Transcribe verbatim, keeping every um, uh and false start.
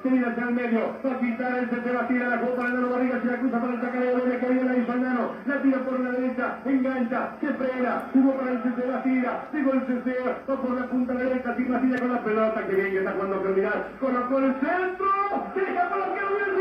se viene hacia el medio, va a quitar el Cece, va a tirar la jugó para el Nano Barriga, se la cruza para el Chacarero, viene que viene la hizo el Nano, la tira por la derecha, engancha, se frena, jugó para el Cece, la tira, digo el Cece, va por la punta derecha, tira, tira con la pelota, que bien que está jugando Criminal, colocó el centro, se deja por la que